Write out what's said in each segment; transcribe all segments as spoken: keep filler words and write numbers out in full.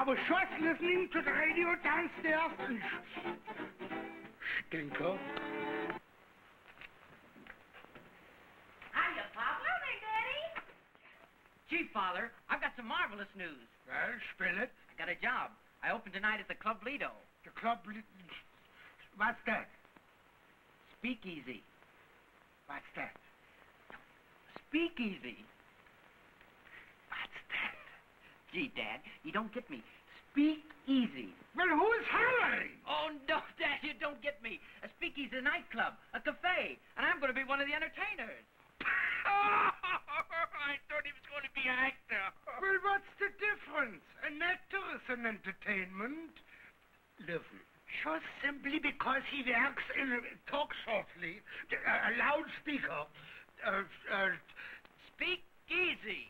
was just listening to the radio downstairs and stinker. Hiya, Pop. Morning, Daddy. Gee, Father, I've got some marvelous news. Well, spill it. I got a job. I open tonight at the Club Lido. The club... What's that? Speakeasy. What's that? Speakeasy. What's that? Gee, Dad, you don't get me. Speakeasy. Well, who's hollering? Oh, no, Dad, you don't get me. A speakeasy is a nightclub, a cafe, and I'm going to be one of the entertainers. Oh, I thought he was going to be an actor. Well, what's the difference? An actor is an entertainment. Listen, just simply because he works in a talk softly, a, a loudspeaker, uh, uh, Speakeasy.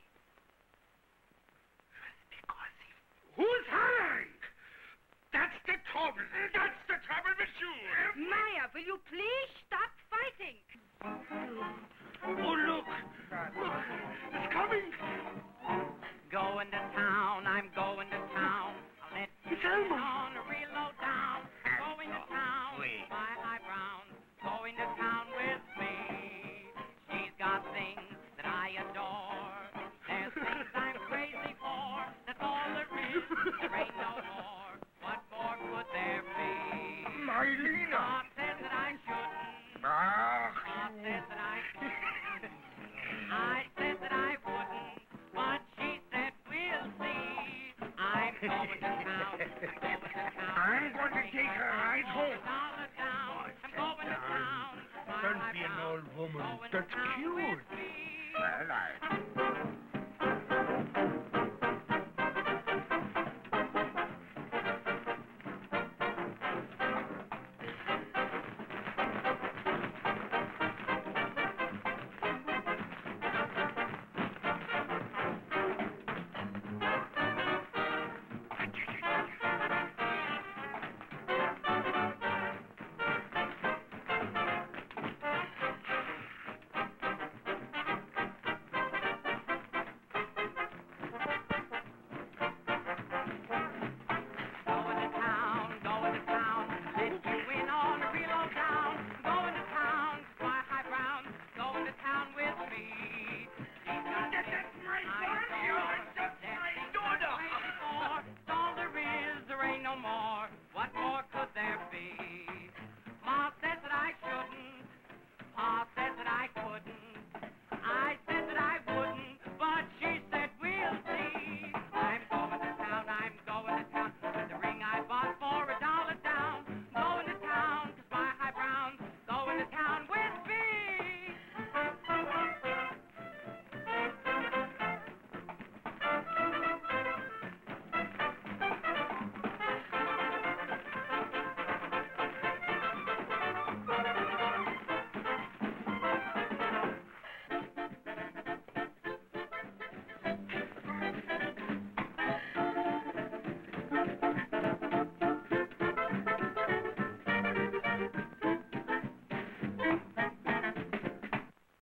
who's hollering? That's the trouble. That's the trouble with you. Maya, will you please stop fighting? Oh, look. Look. It's coming. Going to town, I'm going to town. I'll let you It's Elmer. on a real low down. Going to town, my high brown. Going to town with me. She's got things that I adore. There's things I'm crazy for. That's all there is. There ain't no more. What more could there be? Mylena. God says that I shouldn't. Ah. God says that I couldn't. I said that I wouldn't, but she said we'll see. I'm going to town. I'm going to town. I'm going to take her right home. Dollar down. I'm going to town. Don't be an old woman. Going to That's town cute. with me. Well, I...